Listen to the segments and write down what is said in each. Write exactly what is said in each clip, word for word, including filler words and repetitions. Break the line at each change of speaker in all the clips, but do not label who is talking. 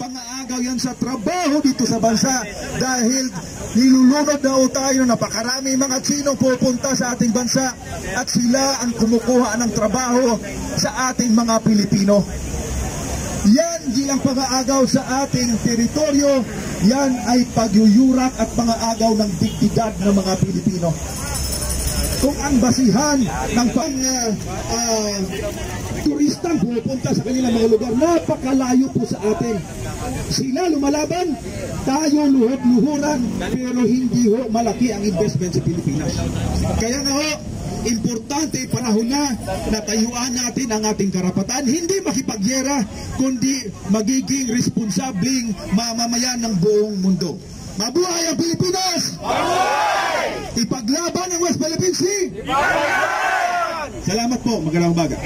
pangaagaw yan sa trabaho dito sa bansa dahil nilulunod na o tayo na napakarami mga Tsino pupunta sa ating bansa at sila ang kumukuha ng trabaho sa ating mga Pilipino. Yan di ang pangaagaw sa ating teritoryo, yan ay pagyuyurak at pangaagaw ng dignidad ng mga Pilipino. Kung ang basihan ng pang uh, uh, turistang pupunta sa kanilang mga lugar, napakalayo po sa atin. Sila lumalaban, tayo luhod-luhuran, pero hindi ho malaki ang investment sa Pilipinas. Kaya nga ho, importante panahon na natayuan natin ang ating karapatan, hindi makipagyera, kundi magiging responsabling mamamayan ng buong mundo. Mabuhay ang Pilipinas! Mabuhay! Ipaglaban ang West Philippine Sea! Ipaglaban! Salamat po, magandang umaga.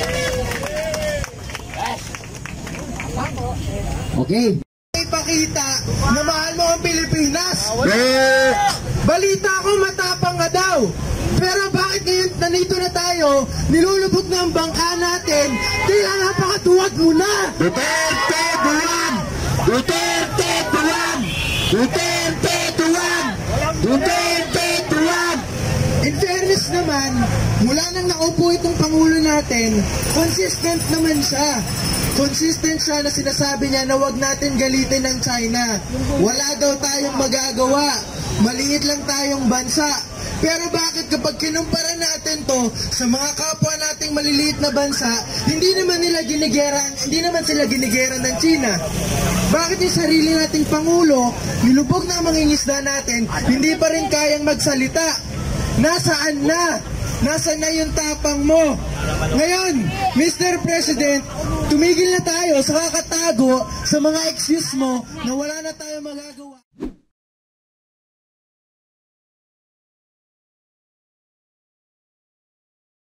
Okay. Ipakita na mahal mo ang Pilipinas. Balita ko matapang ka daw. Pero bakit ngayon nandito na tayo, nilulubog na ang bangka natin, tila napakatuwag mo na.
Duterte tuwag! Duterte tuwag! Duterte tuwag! Duterte tuwag!
In fairness naman, mula nang naupo itong Pangulo natin, consistent naman siya. Consistent siya na sinasabi niya na wag natin galitin ng China. Wala daw tayong magagawa. Maliit lang tayong bansa. Pero bakit kapag kinumpara natin to sa mga kapwa nating maliliit na bansa, hindi naman nila ginigeran, hindi naman sila ginigeran ng China? Bakit yung sarili nating Pangulo, nilubog na ang mangingisda natin, hindi pa rin kayang magsalita? Nasaan na? Nasaan na yung tapang mo? Ngayon, Mister President, tumigil na tayo sa kakatago sa mga excuse mo na wala na tayong magagawa.